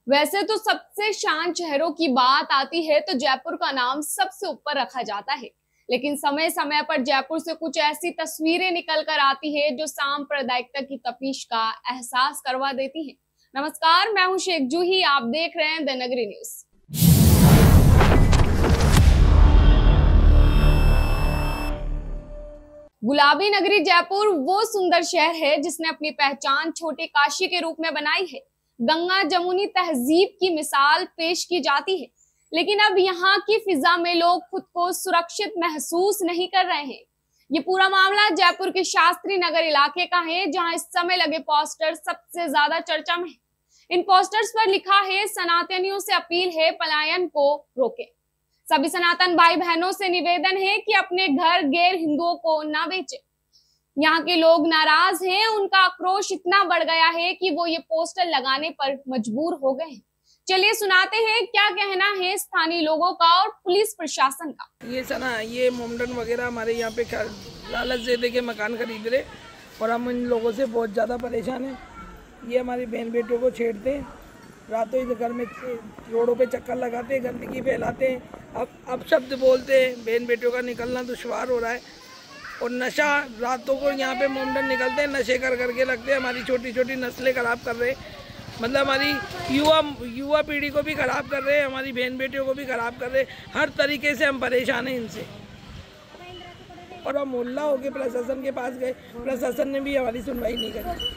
वैसे तो सबसे शांत शहरों की बात आती है तो जयपुर का नाम सबसे ऊपर रखा जाता है, लेकिन समय समय पर जयपुर से कुछ ऐसी तस्वीरें निकल कर आती है जो सांप्रदायिकता की तपिश का एहसास करवा देती है। नमस्कार, मैं हूं शेख जूही, आप देख रहे हैं द नगरी न्यूज। गुलाबी नगरी जयपुर वो सुंदर शहर है जिसने अपनी पहचान छोटे काशी के रूप में बनाई है। गंगा जमुनी तहजीब की मिसाल पेश की जाती है, लेकिन अब यहाँ की फिजा में लोग खुद को सुरक्षित महसूस नहीं कर रहे हैं। ये पूरा मामला जयपुर के शास्त्री नगर इलाके का है, जहां इस समय लगे पोस्टर सबसे ज्यादा चर्चा में है। इन पोस्टर्स पर लिखा है, सनातनियों से अपील है, पलायन को रोके। सभी सनातन भाई बहनों से निवेदन है कि अपने घर गैर हिंदुओं को ना बेचे। यहाँ के लोग नाराज हैं, उनका आक्रोश इतना बढ़ गया है कि वो ये पोस्टर लगाने पर मजबूर हो गए हैं। चलिए सुनाते हैं क्या कहना है स्थानीय लोगों का और पुलिस प्रशासन का। ये मोमडन वगैरह हमारे यहाँ पे लालच दे दे के मकान खरीद रहे और हम इन लोगों से बहुत ज़्यादा परेशान हैं। ये हमारी बहन बेटियों को छेड़ते हैं, रातों ही घर में रोडों पे चक्कर लगाते हैं, गंदगी फैलाते हैं, अब शब्द बोलते हैं। बहन बेटियों का निकलना दुश्वार हो रहा है और नशा, रातों को यहाँ पे मोमडन निकलते हैं, नशे कर करके लगते हैं, हमारी छोटी छोटी नस्लें खराब कर रहे हैं। मतलब हमारी युवा पीढ़ी को भी खराब कर रहे हैं, हमारी बहन बेटियों को भी खराब कर रहे हैं। हर तरीके से हम परेशान हैं इनसे और हम मोहल्ला होके प्रशासन के पास गए, प्रशासन ने भी हमारी सुनवाई नहीं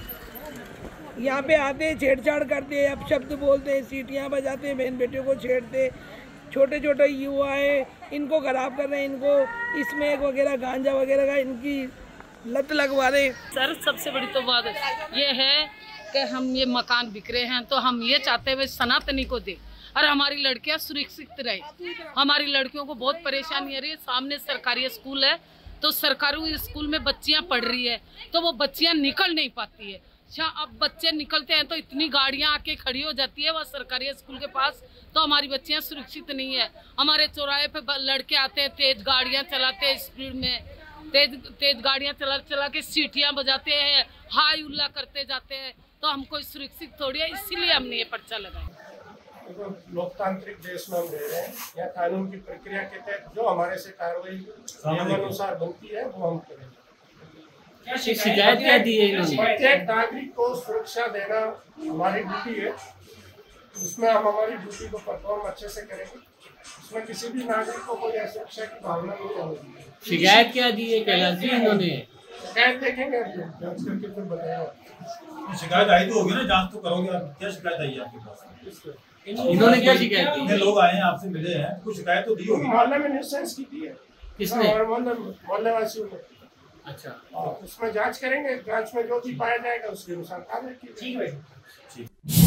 करी। यहाँ पे आते हैं, छेड़छाड़ करते हैं, अब शब्द बोलते हैं, सीटियाँ बजाते हैं, बहन बेटियों को छेड़ते, छोटे छोटे युवा हैं इनको खराब कर रहे हैं, इनको इसमें वगैरह गांजा वगैरह का इनकी लत लगवा रहे हैं। सर, सबसे बड़ी तो बात ये है कि हम ये मकान बिक रहे हैं तो हम ये चाहते हुए सनातनी को दे और हमारी लड़कियां सुरक्षित रहे। हमारी लड़कियों को बहुत परेशानी आ रही है। सामने सरकारी स्कूल है तो सरकारी स्कूल में बच्चियां पढ़ रही है तो वो बच्चियां निकल नहीं पाती है। अब बच्चे निकलते हैं तो इतनी गाड़ियां आके खड़ी हो जाती है वह सरकारी स्कूल के पास, तो हमारी बच्चियां सुरक्षित नहीं है। हमारे चौराहे पे लड़के आते हैं, तेज गाड़ियां चलाते हैं, स्पीड में तेज गाड़ियां चला के सीटियां बजाते हैं, हाई उल्ला करते जाते हैं, तो हम कोई सुरक्षित थोड़ी है, इसीलिए हमने ये पर्चा लगाया। लोकतांत्रिक देश में हम रह रहे हैं, या कानून की प्रक्रिया के तहत जो हमारे से कार्रवाई नियमानुसार बनती है वो हम करेंगे। शिकायत क्या दी है? प्रत्येक नागरिक को सुरक्षा देना हमारी ड्यूटी है, उसमें हम हमारी ड्यूटी को परफॉर्म अच्छे से करेंगे। उसमें किसी भी नागरिक को कोई असुरक्षा की भावना नहीं होगी। शिकायत क्या दी है कैलाश जी इन्होंने? शिकायत देखेंगे, जांच करके फिर बताएगा। शिकायत आई तो होगी ना, जांच तो करोगे आप। क्या शिकायत आई आपके पास? इन्होंने क्या शिकायत दी? लोग आए हैं, आपसे मिले हैं, कुछ शिकायत तो दी होगी। मोहल्ले में न्यूसेंस की थी है। किसने? मोहल्ले वासियों ने। अच्छा, उसमें जांच करेंगे, जांच में जो भी पाया जाएगा उसके अनुसार कार्रवाई की। ठीक है।